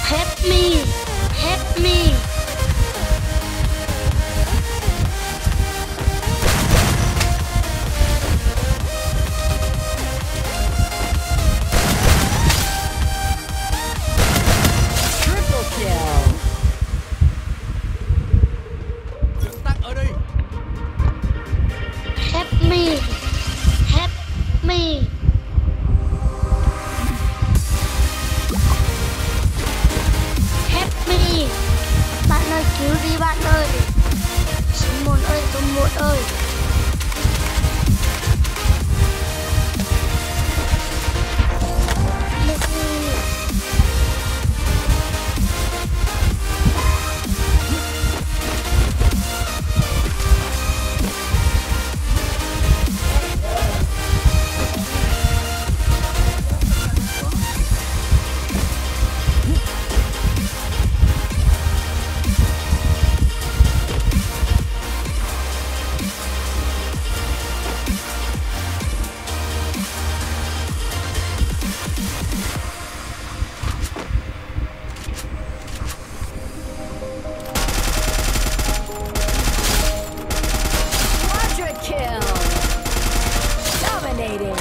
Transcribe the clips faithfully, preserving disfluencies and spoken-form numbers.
Help me! Help me! Triple kill. Dừng tắt ở đây. Help me! Help me! Help me! Bạn ơi, cứu đi bạn ơi! Số một ơi, số một ơi! Quadra kill. Dominating.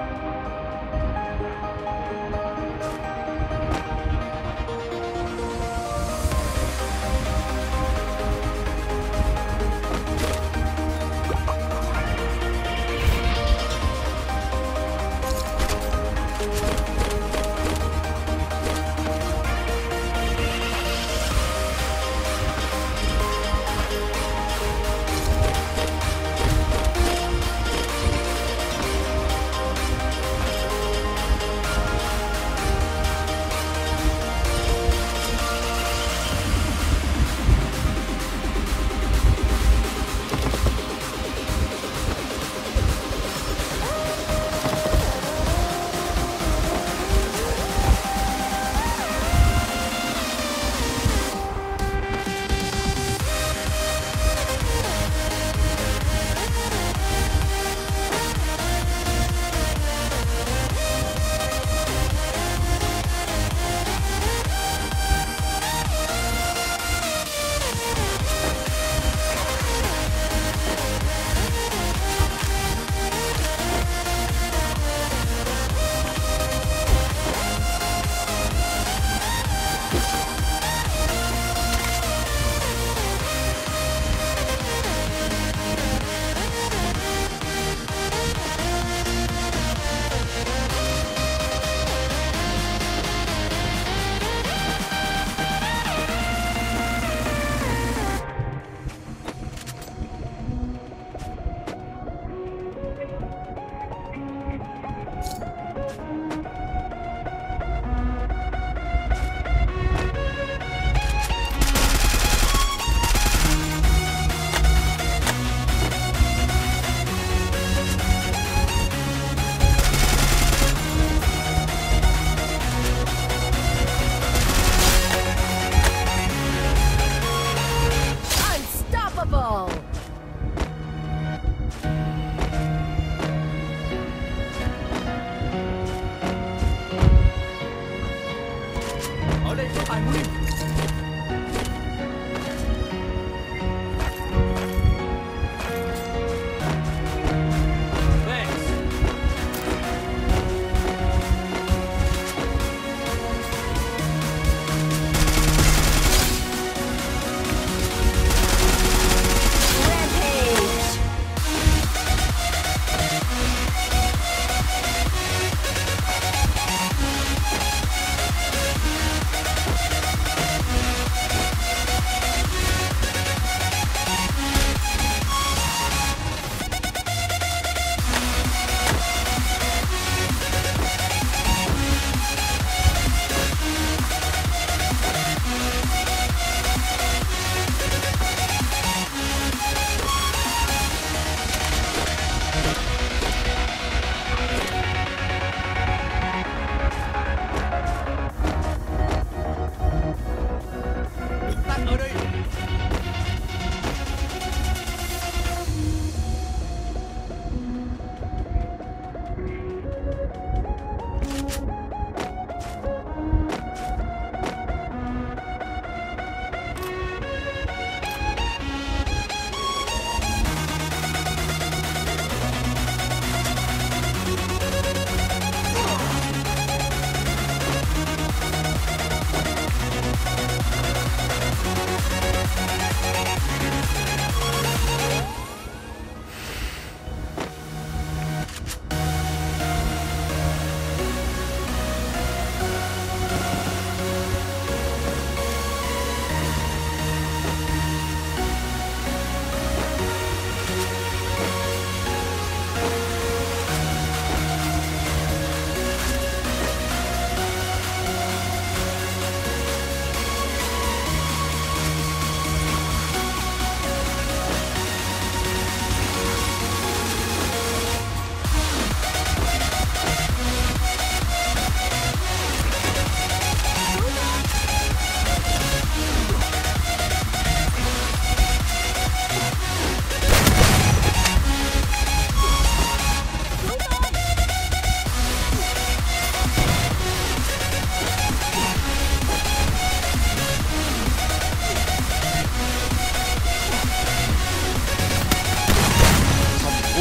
Unstoppable. Ở đây có tài nguyên. Thanks. Rampage.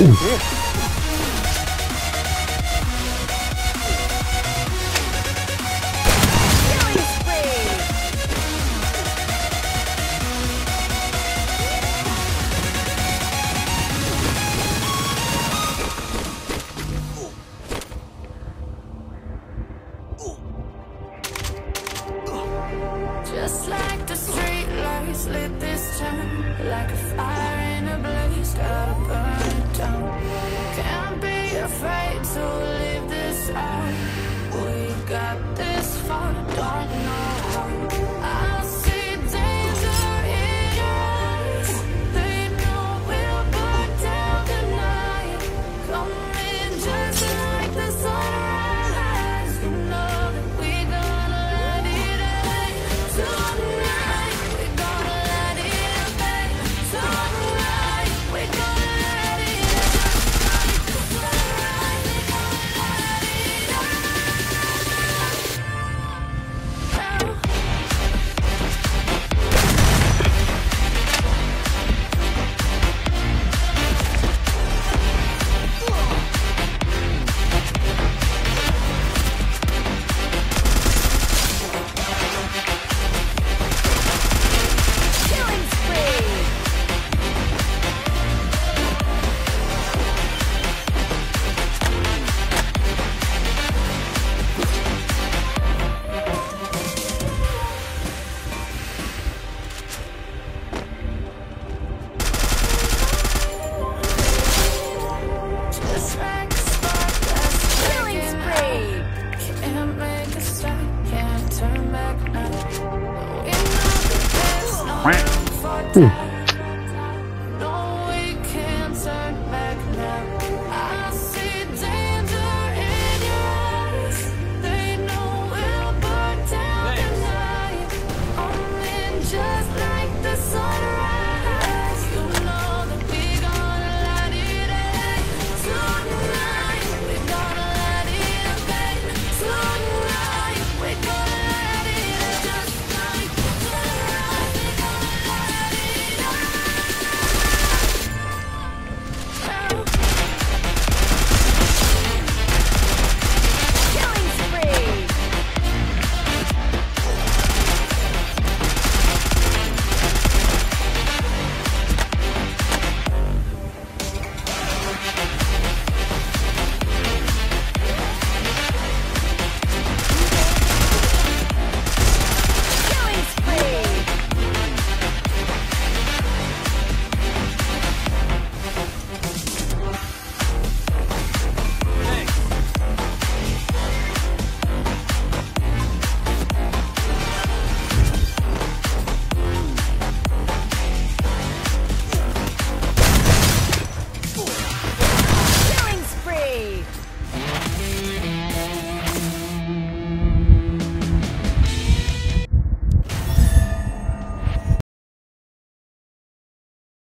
Killing spree. Just like the street lights lit this town, like a fire in a blaze, gotta burn it down. Can't be afraid to leave this out. We got this far, don't know how. I see danger in your eyes. They know we'll burn down tonight. Coming just like the sunrise. You know that we gonna let it out tonight. We gonna let it out tonight. We gonna let it out like the sunrise. We gonna let it out now. Killing spree. Just like a spark that's Killing breaking out. spree. Can't make a stop, can't turn back now. We know that there's no room for doubt.